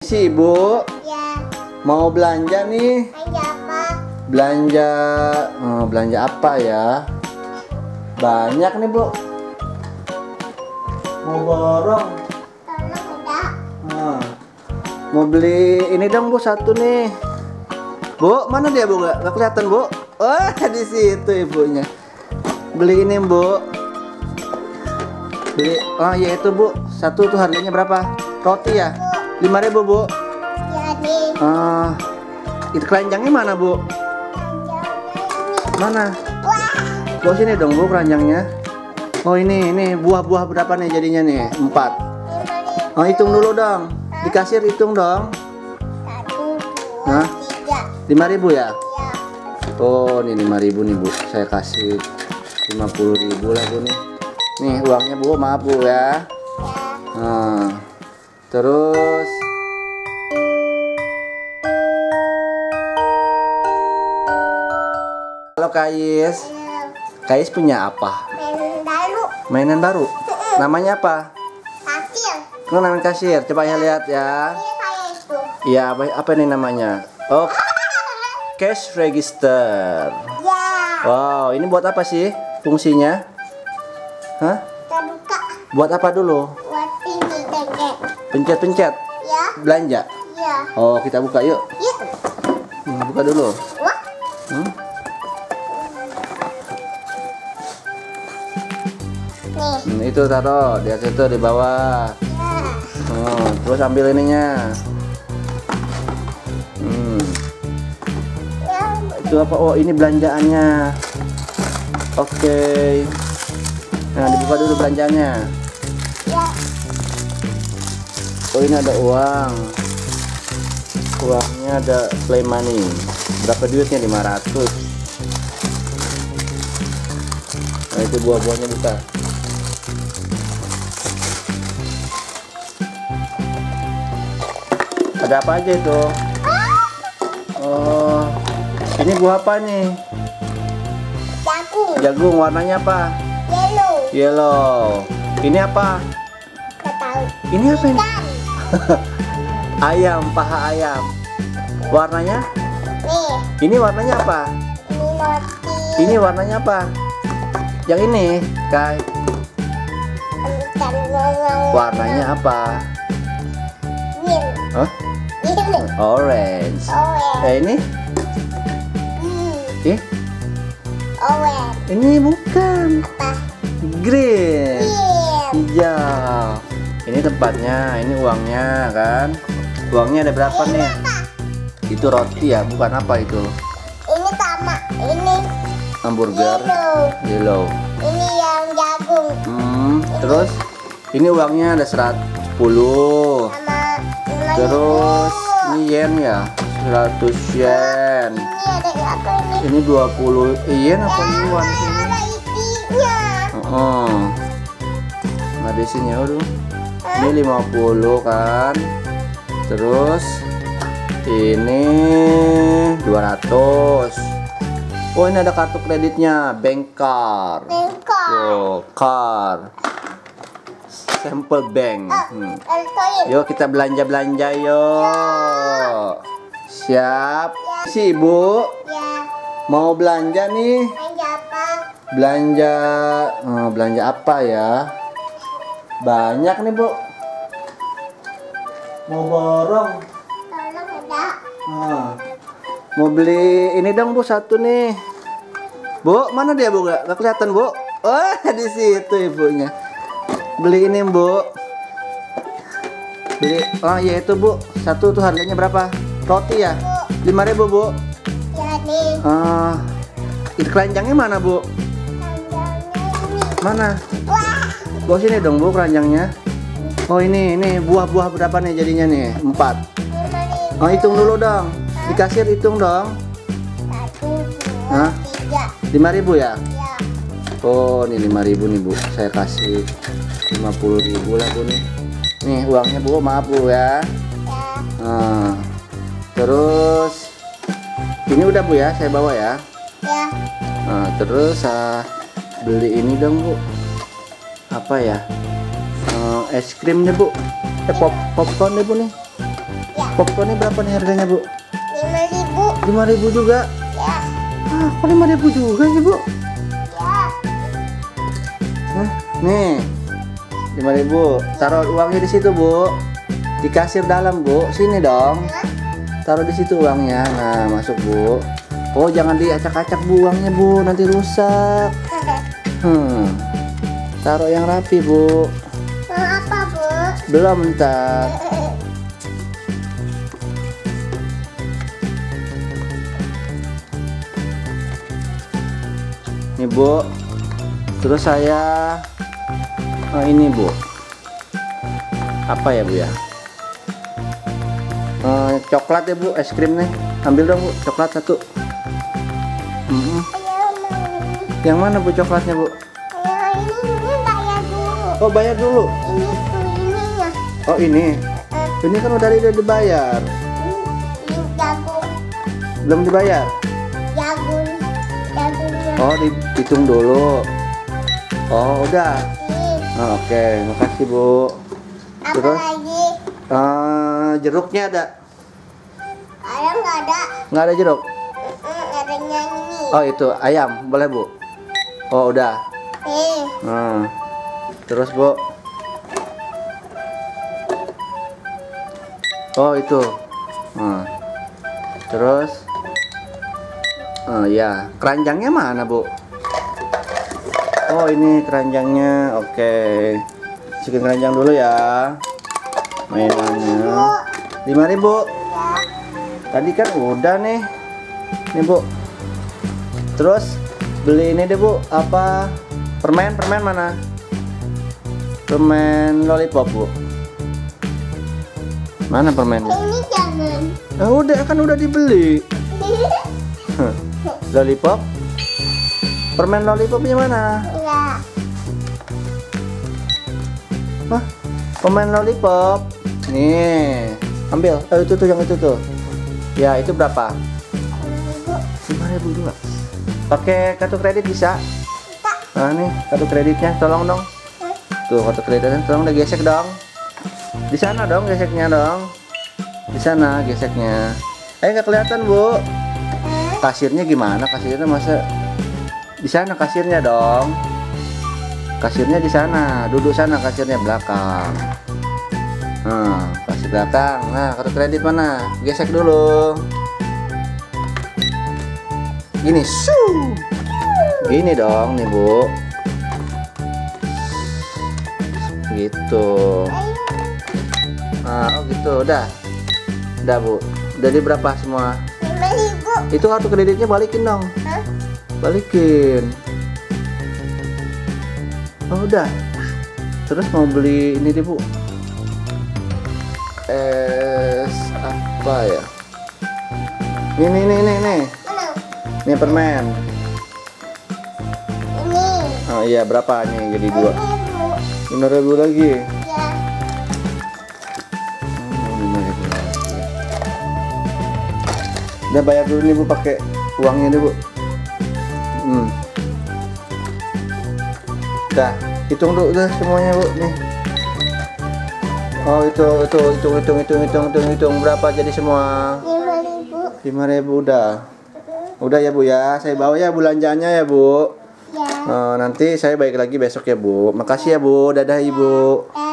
Si Ibu, Ya. mau belanja nih. Belanja apa? Belanja apa ya? Banyak nih, Bu. Mau borong. Tolong enggak? Mau beli ini dong, Bu, satu nih. Bu, mana dia, Bu? Nggak kelihatan, Bu. Oh, di situ ibunya. Beli ini, Bu. Beli, oh iya itu, Bu. Satu tuh harganya berapa? Roti ya? 5.000, Bu. Ya nih. Itu keranjangnya mana, Bu? Belanjanya ini. Mana? Wah. Bawa sini dong, Bu, keranjangnya. Oh, ini buah-buah berapa nih jadinya nih? 4. 5.000. Oh, hitung dulu dong. Di kasir hitung dong. 1, 2, Hah? 3. 5.000 ya? Ya. Oh, ini 5.000 nih, Bu. Saya kasih 50.000 lah, Bu nih. Nih uangnya, Bu. Maaf, Bu ya. Ya. Terus halo Kais. Kais punya apa? Mainan baru. Mainan baru. Namanya apa? Kasir. Oh, namanya kasir. Coba ya lihat ya. Ini kayak itu. Iya, apa ini namanya? Oh, cash register. Ya. Wow, ini buat apa sih fungsinya? Hah? Kita buka. Buat apa dulu? Buat ini dengek. Pencet-pencet Ya. belanja. Ya. Oh, kita buka yuk. Yuk. Buka dulu. Wah. Hmm? Nih. Itu taruh di situ di bawah. Ya. Terus ambil ininya. Ya. Itu apa? Oh, ini belanjaannya. Oke. Nah, dibuka dulu belanjaannya. Ya. Oh, ini ada uang. Uangnya ada play money. Berapa duitnya? 500. Nah, itu buah-buahnya buka. Ada apa aja itu? Oh, ini buah apa nih? Jagung. Jagung, warnanya apa? Yellow. Yellow. Ini apa? Gak tahu. Ini apa ini? Ikan. Ayam, paha ayam. Warnanya? Nih. Ini warnanya apa? Ini roti. Ini warnanya apa? Yang ini, Kai. Ikan goreng. Warnanya apa? Green. Hah? Green. Orange. Orange. Ini? Hmm. Ih, Orange. ini bukan. Apa? Green. Green. Iya. Ini tempatnya, ini uangnya kan. Uangnya ada berapa Ini nih? apa? Itu roti ya, bukan apa itu? Ini sama. Ini Hamburger. yellow. Yellow. Ini yang jagung. Terus ini uangnya ada 110. Sama ini Terus jagung. ini yen ya, 100 yen. Ini ada apa ini? Ini 20 yen apa yuan sih? Ada isinya. Nah, di sini aduh. Ini 50 kan. Terus ini 200. Oh, ini ada kartu kreditnya, bank card. Bengkok. Oh, card. Sample bank. Altoin. Yuk kita belanja-belanja yuk. Siap. Si Ibu, Ya. mau belanja nih. Belanja apa? Belanja apa ya? Banyak nih, Bu. Mau borong. Tolong enggak? Mau beli ini dong, Bu, satu nih. Bu, mana dia, Bu? Nggak kelihatan, Bu. Oh, di situ ibunya. Beli ini, Bu. Beli, oh iya itu, Bu. Satu tuh harganya berapa? Roti ya? 5.000, Bu. Ya nih. Itu keranjangnya mana, Bu? Belanjanya ini. Mana? Wah. Bawa sini dong, Bu, keranjangnya. Oh, ini buah-buah berapa nih jadinya nih? 4. 5.000. Oh, hitung dulu dong. Di kasir hitung dong. 1, 2, Hah? 3. 5.000 ya? Ya. Oh, ini 5.000 nih, Bu. Saya kasih 50.000 lah, Bu nih. Nih uangnya, Bu. Maaf, Bu ya. Ya. Terus ini udah, Bu ya. Saya bawa ya. Ya. Terus beli ini dong, Bu. Apa ya? Es krim nih, Bu. Popcorn nih, Bu nih. Ya. Popcornnya berapa nih harganya, Bu? 5.000. 5.000 juga. Ya. Ah, kok 5.000 juga sih, Bu? Ya. Nah, nih. 5.000. Taruh uangnya di situ, Bu. Di kasir dalam, Bu. Sini dong. Taruh di situ uangnya. Nah, masuk, Bu. Oh, jangan diacak-acak, Bu, uangnya, Bu. Nanti rusak. Taruh yang rapi, Bu. Mau apa, Bu? Belum, bentar. Nih, Bu. Terus saya ini, Bu. Apa ya, Bu ya? Coklat ya, Bu. Es krim nih. Ambil dong, Bu. Coklat satu. Yang mana, Bu, coklatnya, Bu? Ini bayar dulu. Oh, bayar dulu. Ini tuh ininya. Oh, ini. Ini kan udah dibayar. Ini jagung. Belum dibayar. Jagungnya. Oh, dihitung dulu. Oh, udah. Ini. Oh, oke, makasih, Bu. Apa Terus? lagi? Jeruknya ada? Ayam nggak ada. Nggak ada jeruk? Adanya ini. Oh, itu ayam, boleh, Bu? Oh, udah. Terus, Bu? Oh, itu. Terus? Ya, keranjangnya mana, Bu? Oh, ini keranjangnya. Oke. Masukin keranjang dulu ya. Mainannya. 5.000. Ya. Tadi kan udah nih. Nih, Bu. Terus beli ini deh, Bu. Apa? Permen mana? Permen lollipop, Bu. Mana permennya? Ini jangan. Udah, kan udah dibeli. Lollipop? Permen lollipopnya mana? Ya. Hah? Permen lollipop. Nih, ambil. Itu tuh, yang itu tuh. Ya, itu berapa? 5.000 juga. Pakai kartu kredit bisa? Nah, nih kartu kreditnya, tolong dong. Tuh, kartu kreditnya, tolong gesek dong. Di sana dong geseknya dong. Di sana geseknya. Nggak kelihatan, Bu. Kasirnya gimana? Kasirnya masa di sana kasirnya dong. Kasirnya di sana, duduk sana kasirnya belakang. Kasir belakang. Nah, kartu kredit mana? Gesek dulu. Gini, gini dong nih, Bu. Gitu. Oh gitu, udah, Bu. Jadi berapa semua? 5.000. Itu kartu kreditnya balikin dong. Hah? Balikin. Oh, udah. Terus mau beli ini deh, Bu. Es apa ya? Nih. Mana? Ini permen. Ini. Oh iya, berapa nih? Jadi 2. 5.000. 5.000 lagi. Ya. 5.000 lagi. Udah, bayar dulu nih, Bu, pakai uangnya deh, Bu. Udah, hitung dulu udah semuanya, Bu, nih. Oh, hitung berapa jadi semua? 5.000. 5.000 udah. Udah ya, Bu ya. Saya bawa ya belanjanya ya, Bu. Ya. Nanti saya balik lagi besok ya, Bu. Makasih ya, Bu. Dadah, Ibu.